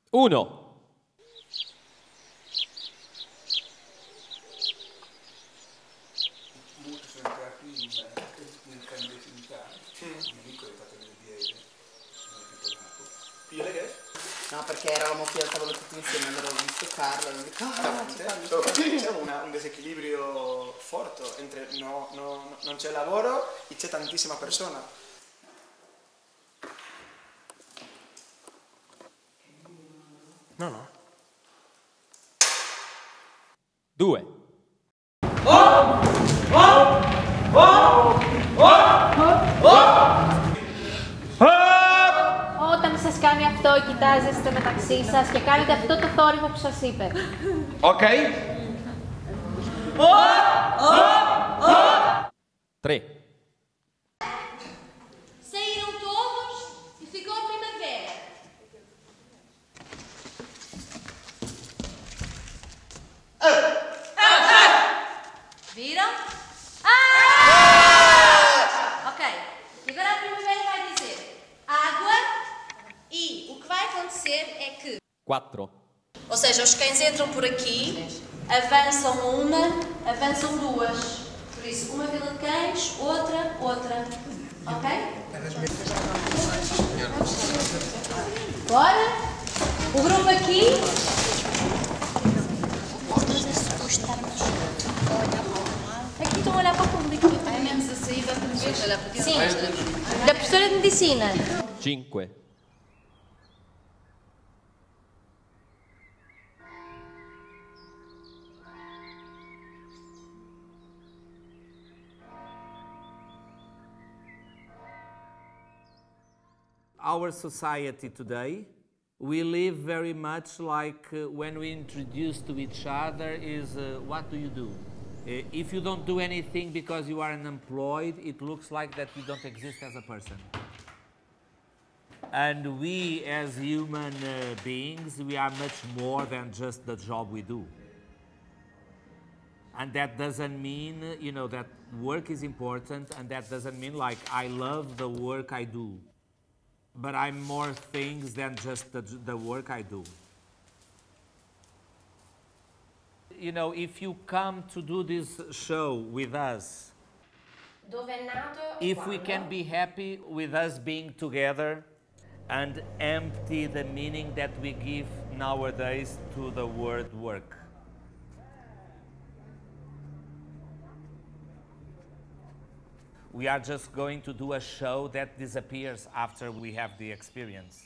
1. No, perché eravamo qui al tavolo tutti insieme, allora ho visto Carlo e ho detto c'è un desequilibrio forte, non c'è lavoro e c'è tantissima persona. No. 2. Όταν σας κάνει αυτό, κοιτάζεστε μεταξύ σας και κάνετε αυτό το θόρυβο που σας είπε. Ok. 3. Saíram todos e ficou a primavera. Viram? Ok. E agora a primavera vai dizer água e o que vai acontecer é que... 4. Ou seja, os cães entram por aqui, avançam uma, avançam duas. Por isso, uma fila de cães, outra. Ok? Bora? O grupo aqui. Aqui estão a olhar para o público. É menos a sair da olhar para Sim, da professora de medicina. 5. Our society today, we live very much like when we introduce to each other is what do you do? If you don't do anything because you are unemployed, it looks like that you don't exist as a person. And we as human beings, we are much more than just the job we do. And that doesn't mean, you know, that work is important, and that doesn't mean like I love the work I do. But I'm more things than just the work I do. You know, if you come to do this show with us, if we can be happy with us being together and empty the meaning that we give nowadays to the word work. We are just going to do a show that disappears after we have the experience.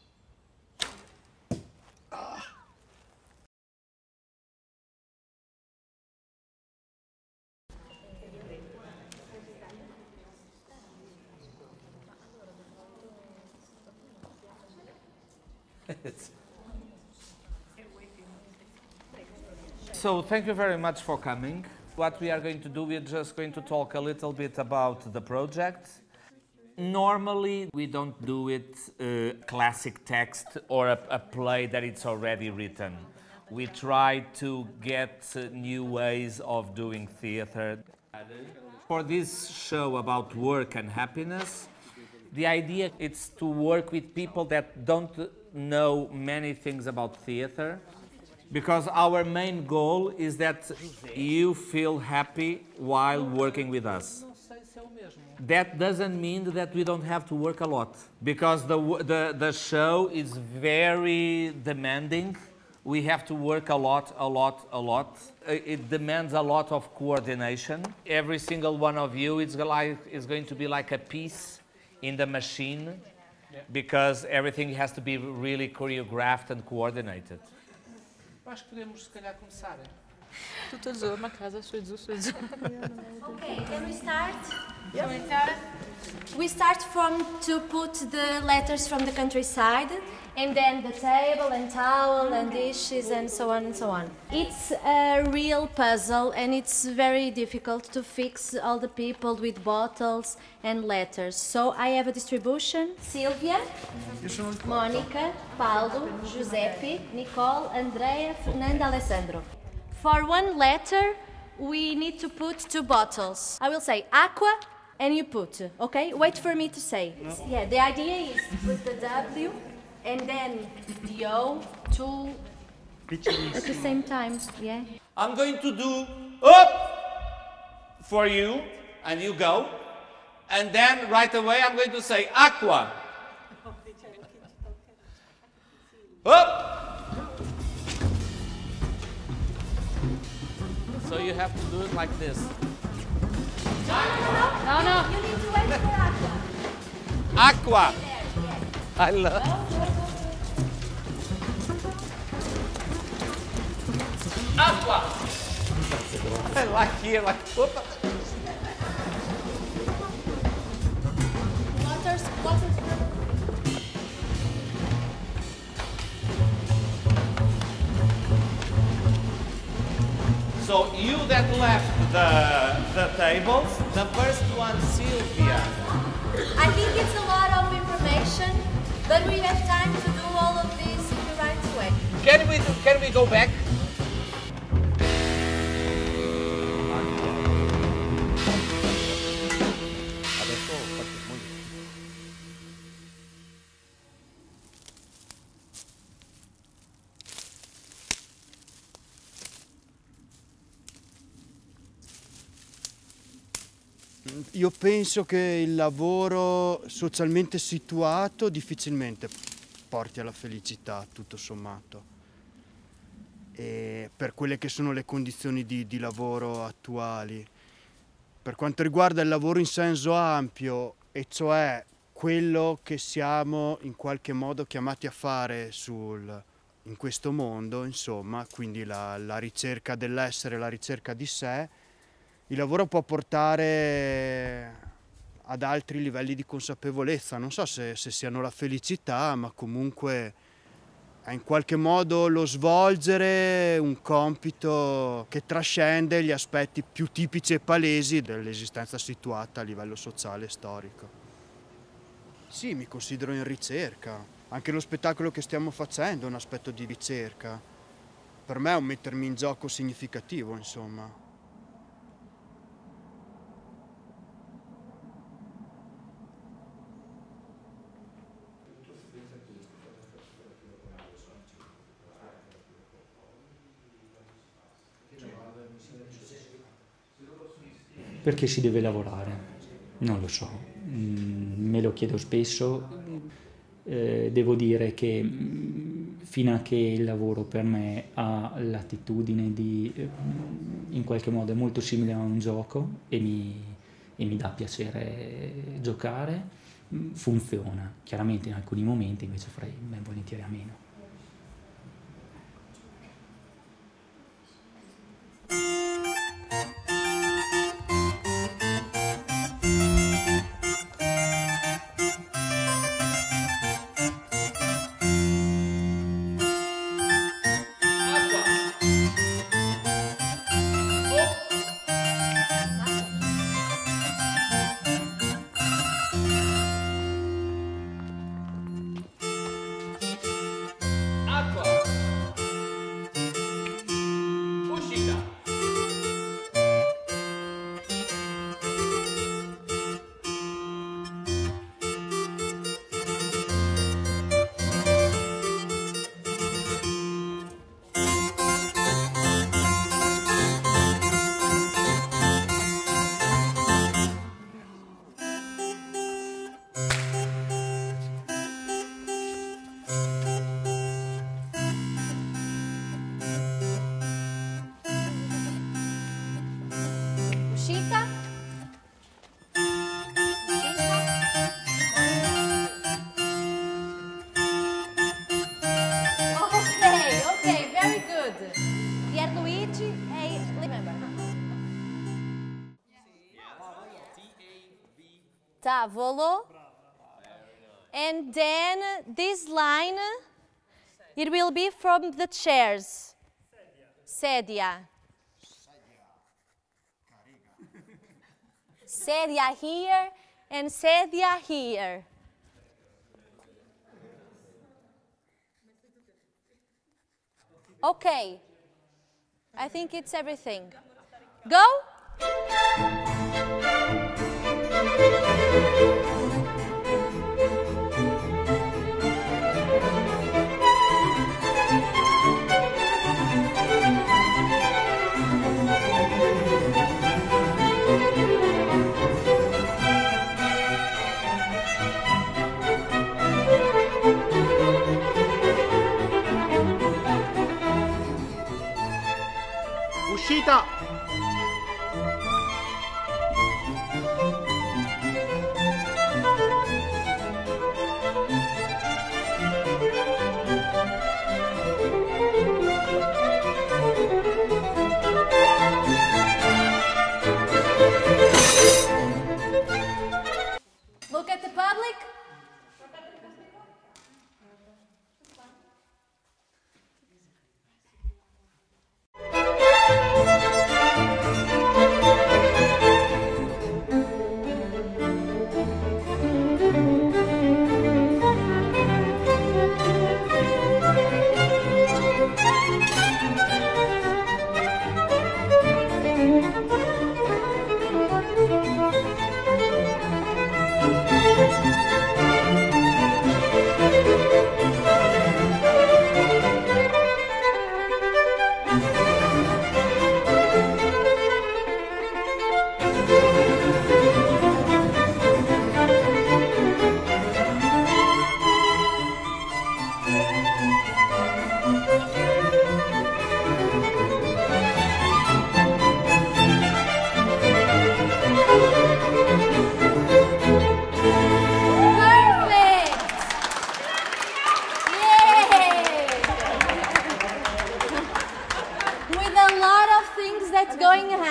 So thank you very much for coming. What we are going to do, we're just going to talk a little bit about the project. Normally, we don't do it classic text or a play that it's already written. We try to get new ways of doing theater. For this show about work and happiness, the idea is to work with people that don't know many things about theater, because our main goal is that you feel happy while working with us. That doesn't mean that we don't have to work a lot, because the show is very demanding. We have to work a lot. It demands a lot of coordination. Every single one of you is going to be like a piece in the machine, because everything has to be really choreographed and coordinated. Acho que podemos, se calhar, começar. Tu estás a uma casa, sou de Okay, can we start? Yeah. We start from to put the letters from the countryside, and then the table and towel and dishes and so on and so on. It's a real puzzle, and it's very difficult to fix all the people with bottles and letters. So I have a distribution. Silvia, Monica, Paulo, Giuseppe, Nicole, Andrea, Fernanda, Alessandro. For one letter, we need to put 2 bottles. I will say aqua, and you put, okay? Wait for me to say. Yeah, the idea is with the W, and then the O, two at the same time, yeah. I'm going to do up for you, and you go. And then right away I'm going to say acqua. Up. So you have to do it like this. No, no. You need to wait for aqua. Acqua. There, yes. I love. Acqua. I like here, like. Whoop. Waters. So you that left the tables, the first one, Sylvia. I think it's a lot of information, but we have time to do all of this in the right way. Can we go back? Adesso faccio molto. Io penso che il lavoro socialmente situato difficilmente porti alla felicità, tutto sommato. E per quelle che sono le condizioni di lavoro attuali. Per quanto riguarda il lavoro in senso ampio, e cioè quello che siamo in qualche modo chiamati a fare in questo mondo, insomma, quindi la ricerca dell'essere, la ricerca di sé, il lavoro può portare ad altri livelli di consapevolezza, non so se siano la felicità, ma comunque è in qualche modo lo svolgere un compito che trascende gli aspetti più tipici e palesi dell'esistenza situata a livello sociale e storico. Sì, mi considero in ricerca, anche lo spettacolo che stiamo facendo è un aspetto di ricerca. Per me è un mettermi in gioco significativo, insomma. Perché si deve lavorare? Non lo so, me lo chiedo spesso. Devo dire che fino a che il lavoro per me ha l'attitudine di, in qualche modo è molto simile a un gioco e mi dà piacere giocare, funziona. Chiaramente in alcuni momenti invece farei ben volentieri a meno. Tavolo. And then this line, it will be from the chairs. Sedia. Sedia here and sedia here. Okay. I think it's everything. Go?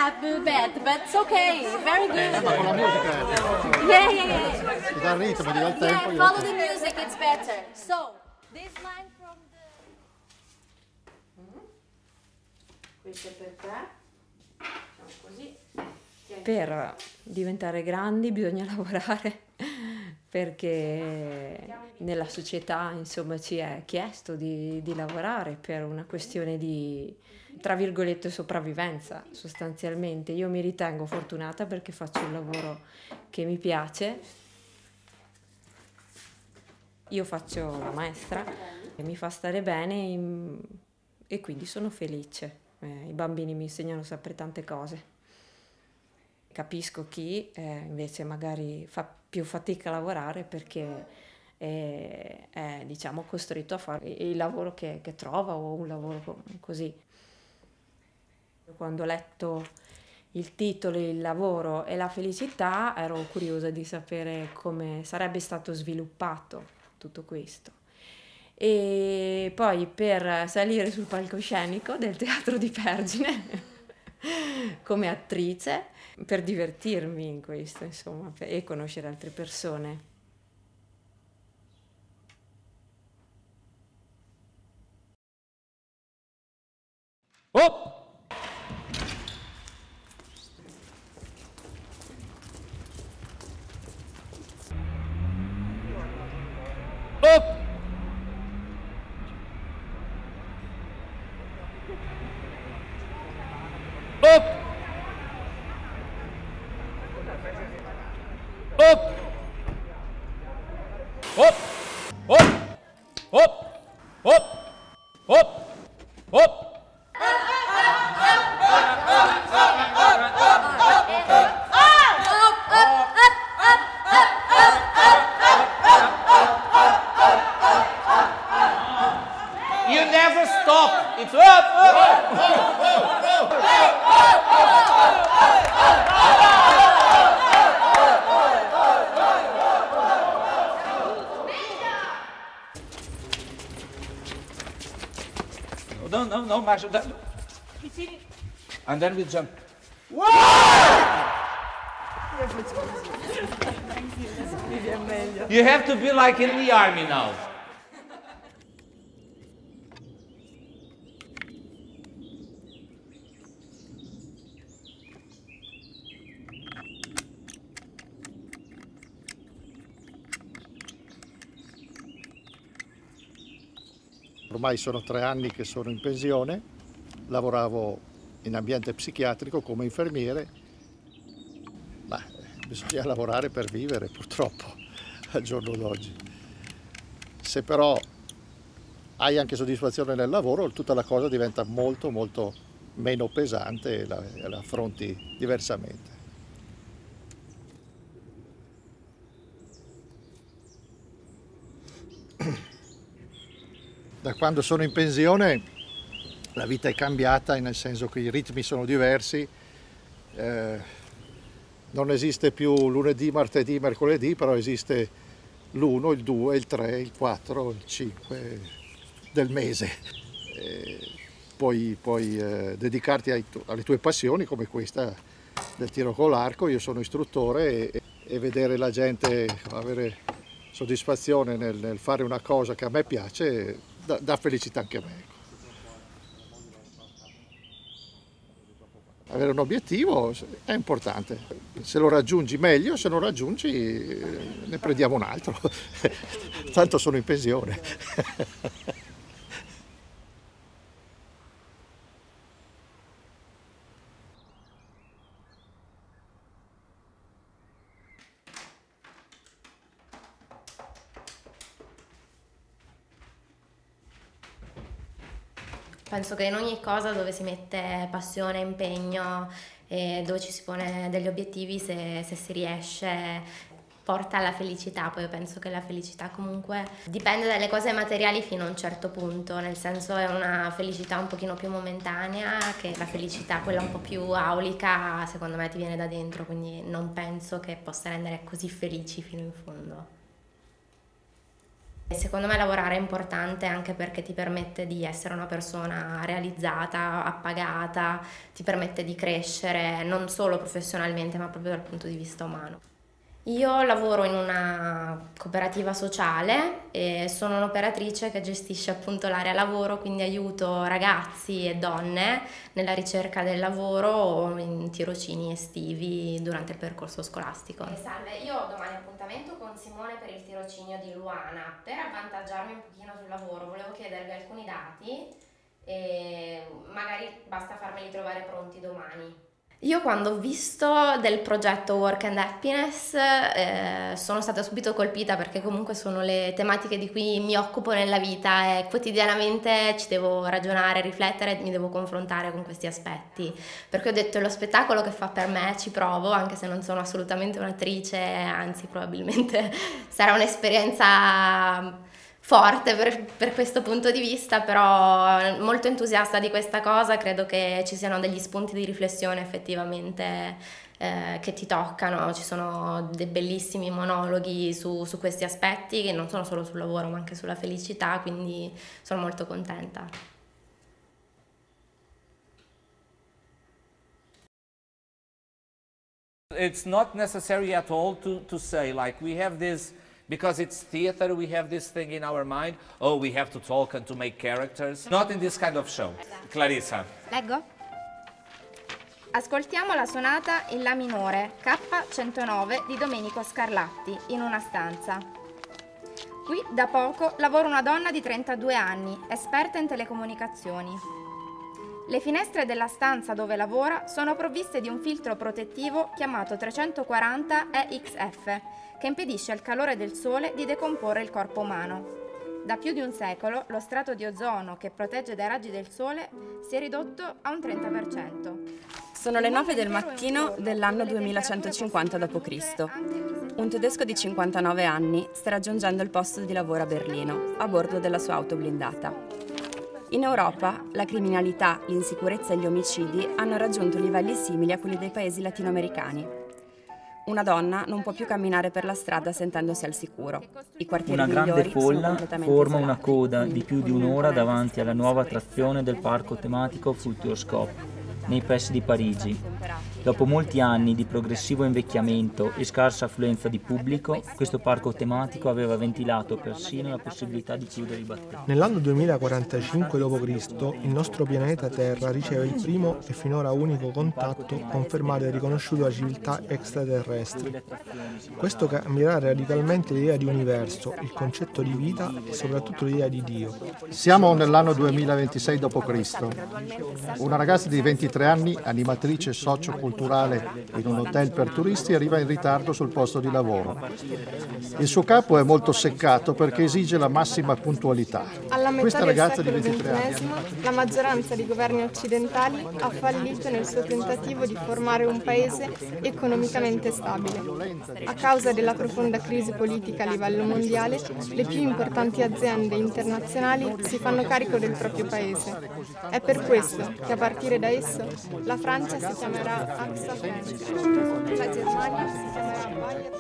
bad, but it's okay. Very good. Ma con la musica Yeah. ti dà il ritmo, ti dà il tempo. Yeah, follow the music, it's better. So, this line from the... Questo è per te. Facciamo così. Per diventare grandi bisogna lavorare, perché nella società, insomma, ci è chiesto di lavorare per una questione di, tra virgolette, sopravvivenza, sostanzialmente. Io mi ritengo fortunata perché faccio un lavoro che mi piace. Io faccio la maestra e mi fa stare bene e quindi sono felice. I bambini mi insegnano sempre tante cose. Capisco chi invece magari fa più fatica a lavorare perché è diciamo costretto a fare il lavoro che trova o un lavoro così. Quando ho letto il titolo, il lavoro e la felicità, ero curiosa di sapere come sarebbe stato sviluppato tutto questo. E poi per salire sul palcoscenico del Teatro di Pergine come attrice, per divertirmi in questo, insomma, e conoscere altre persone. Oh! Up! Up! Up! Up! Up! Up! Up! Up! You never stop. It's up, No, Marshall. And then we jump. You have to be like in the army now. Ormai sono 3 anni che sono in pensione, lavoravo in ambiente psichiatrico come infermiere, ma bisogna lavorare per vivere purtroppo al giorno d'oggi. Se però hai anche soddisfazione nel lavoro, tutta la cosa diventa molto molto meno pesante e la affronti diversamente. Da quando sono in pensione la vita è cambiata, nel senso che i ritmi sono diversi, non esiste più lunedì, martedì, mercoledì, però esiste l'1, il 2, il 3, il 4, il 5 del mese. Puoi dedicarti alle tue passioni come questa del tiro con l'arco. Io sono istruttore e vedere la gente avere soddisfazione nel fare una cosa che a me piace dà felicità anche a me. Avere un obiettivo è importante, se lo raggiungi meglio, se non raggiungi ne prendiamo un altro, tanto sono in pensione. Penso che in ogni cosa dove si mette passione, impegno e dove ci si pone degli obiettivi, se si riesce, porta alla felicità. Poi io penso che la felicità comunque dipende dalle cose materiali fino a un certo punto, nel senso è una felicità un pochino più momentanea, che la felicità quella un po' più aulica secondo me ti viene da dentro, quindi non penso che possa rendere così felici fino in fondo. Secondo me lavorare è importante anche perché ti permette di essere una persona realizzata, appagata, ti permette di crescere non solo professionalmente ma proprio dal punto di vista umano. Io lavoro in una cooperativa sociale e sono un'operatrice che gestisce appunto l'area lavoro, quindi aiuto ragazzi e donne nella ricerca del lavoro o in tirocini estivi durante il percorso scolastico. Salve, io ho domani appuntamento con Simone per il tirocinio di Luana. Per avvantaggiarmi un pochino sul lavoro volevo chiedervi alcuni dati e magari basta farmeli trovare pronti domani. Io quando ho visto del progetto Work and Happiness sono stata subito colpita perché comunque sono le tematiche di cui mi occupo nella vita e quotidianamente ci devo ragionare, riflettere, mi devo confrontare con questi aspetti. Perché ho detto è lo spettacolo che fa per me, ci provo, anche se non sono assolutamente un'attrice, anzi probabilmente sarà un'esperienza forte per questo punto di vista, però molto entusiasta di questa cosa, credo che ci siano degli spunti di riflessione effettivamente che ti toccano, ci sono dei bellissimi monologhi su questi aspetti che non sono solo sul lavoro ma anche sulla felicità, quindi sono molto contenta. It's not necessary at all to say, like, we have this, because it's theater, we have this thing in our mind, oh, we have to talk and to make characters. Not in this kind of show. Clarissa. Leggo? Ascoltiamo la sonata in La minore, K109 di Domenico Scarlatti, in una stanza. Qui da poco lavora una donna di 32 anni, esperta in telecomunicazioni. Le finestre della stanza dove lavora sono provviste di un filtro protettivo chiamato 340 EXF, che impedisce al calore del sole di decomporre il corpo umano. Da più di un secolo lo strato di ozono che protegge dai raggi del sole si è ridotto a un 30%. Sono le 9 del mattino dell'anno 2150 d.C. Un tedesco di 59 anni sta raggiungendo il posto di lavoro a Berlino, a bordo della sua auto blindata. In Europa la criminalità, l'insicurezza e gli omicidi hanno raggiunto livelli simili a quelli dei paesi latinoamericani. Una donna non può più camminare per la strada sentendosi al sicuro. I quartieri Una grande migliori sono folla completamente forma una isolati. coda di più di un'ora davanti alla nuova attrazione del parco tematico Futuroscope, nei pressi di Parigi. Dopo molti anni di progressivo invecchiamento e scarsa affluenza di pubblico, questo parco tematico aveva ventilato persino la possibilità di chiudere i battenti. Nell'anno 2045 d.C. il nostro pianeta Terra riceve il primo e finora unico contatto confermato e riconosciuto da civiltà extraterrestri. Questo cambierà radicalmente l'idea di universo, il concetto di vita e soprattutto l'idea di Dio. Siamo nell'anno 2026 d.C. Una ragazza di 23 anni, animatrice socioculturale in un hotel per turisti, arriva in ritardo sul posto di lavoro. Il suo capo è molto seccato perché esige la massima puntualità. Alla Questa metà del ragazza di secolo 23 anni XXI, la maggioranza di governi occidentali ha fallito nel suo tentativo di formare un paese economicamente stabile. A causa della profonda crisi politica a livello mondiale, le più importanti aziende internazionali si fanno carico del proprio paese. È per questo che a partire da esso la Francia si chiamerà AXA France, la Germania si chiamerà Bayer.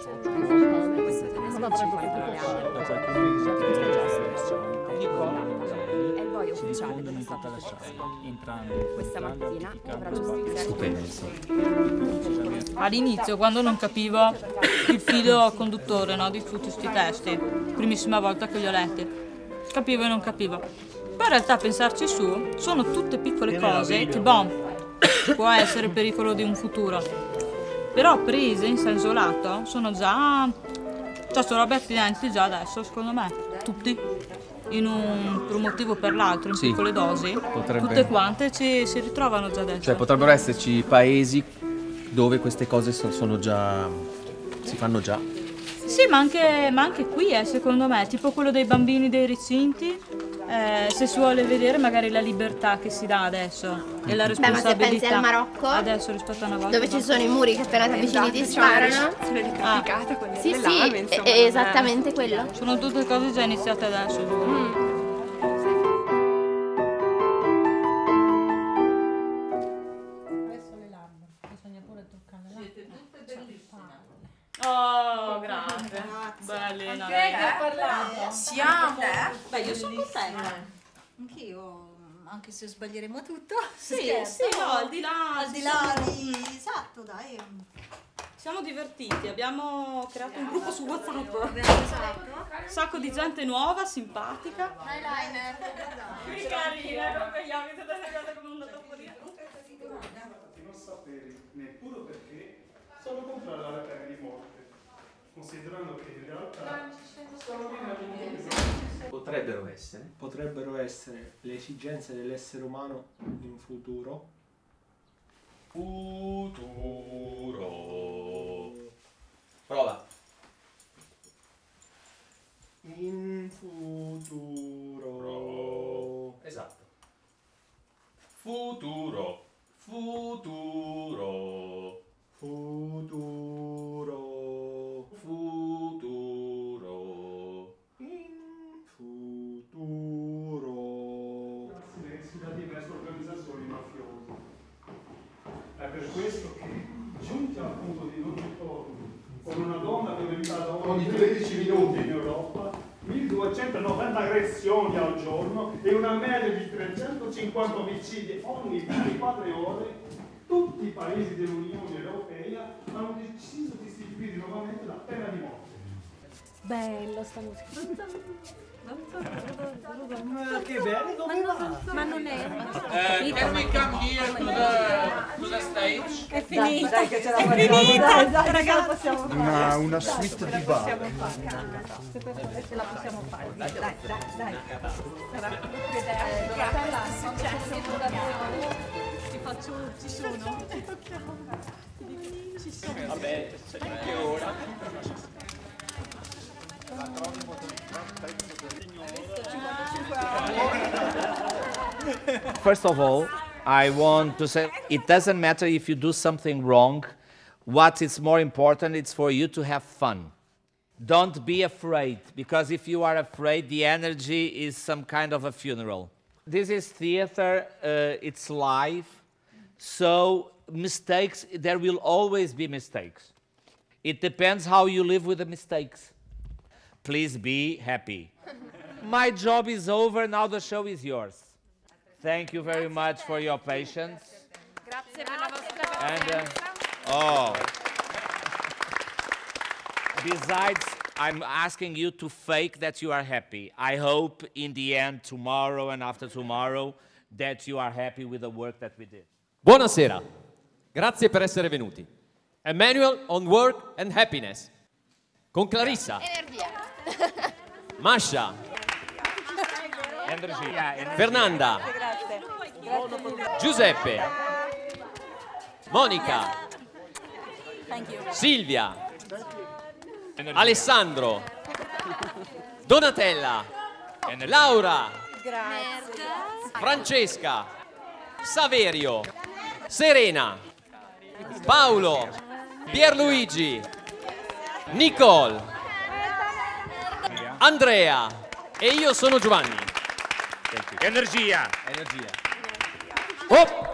È il boia ufficiale dello Stato francese. Questa mattina dovrà giustiziare. All'inizio, quando non capivo il filo conduttore, no, di tutti questi testi, primissima volta che li ho letti, capivo e non capivo. Poi in realtà, pensarci su, sono tutte piccole cose che, può essere il pericolo di un futuro, però prese in senso lato sono già, sono robe attinenti già adesso, secondo me, tutti, per un motivo o per l'altro, in piccole dosi, tutte quante si ritrovano già adesso. Cioè potrebbero esserci paesi dove queste cose sono già, si fanno già. Sì, ma anche qui, secondo me, tipo quello dei bambini dei recinti, se si vuole vedere magari la libertà che si dà adesso e la responsabilità. Ma se pensi al Marocco, adesso rispetto a una volta, dove ci sono i muri che appena ti avvicini ti sparano. Sì, è esattamente quello. Sono tutte cose già iniziate adesso. Oh, grazie. Bellina. Siamo te? Beh, io sono contenta. Anch'io, anche se sbaglieremo tutto. Sì, no, al di là di... Esatto, dai. Siamo divertiti, abbiamo creato un gruppo su WhatsApp. Esatto. Un sacco di gente nuova, simpatica. Eyeliner. Che carina, come gli abiti delle cose come un dato fuori. Non sapere neppure perché sono contrario alla pena di morte, considerando che in realtà sono potrebbero essere le esigenze dell'essere umano in futuro. Prova. In futuro. Esatto. Futuro. Futuro. Futuro. Futuro. In futuro. Relative verso organizzazioni mafiose. È per questo che, giunti al punto di non ritorno, con una donna violentata ogni 13 minuti in Europa, 1290 aggressioni al giorno e una media di 350 omicidi ogni 24 ore, tutti i paesi dell'Unione Europea hanno deciso di istituire nuovamente la pena di morte. Bello sta musica. Che bello, dove va? Ma non è. Can we come here to the stage? È finita. Dai, che ce la È facciamo. finita, Dai, ragazzi. Una suite di bar. Ce la possiamo fare. Dai. Ti faccio, ci sono. Ci sono. Vabbè, che ora. First of all, I want to say it doesn't matter if you do something wrong. What is more important is for you to have fun. Don't be afraid, because if you are afraid, the energy is some kind of a funeral. This is theater, it's live, so mistakes, there will always be mistakes. It depends how you live with the mistakes. Please be happy. My job is over, now the show is yours. Thank you very much for your patience. Grazie per la vostra And, besides, I'm asking you to fake that you are happy. I hope in the end, tomorrow and after tomorrow, that you are happy with the work that we did. Buonasera, grazie per essere venuti. A Manual on Work and Happiness. Con Clarissa, Masha, Fernanda, Giuseppe, Monica, Silvia, Alessandro, Donatella, Laura, Francesca, Saverio, Serena, Paolo, Pierluigi, Nicole, Andrea e io sono Giovanni. Energia! Oh!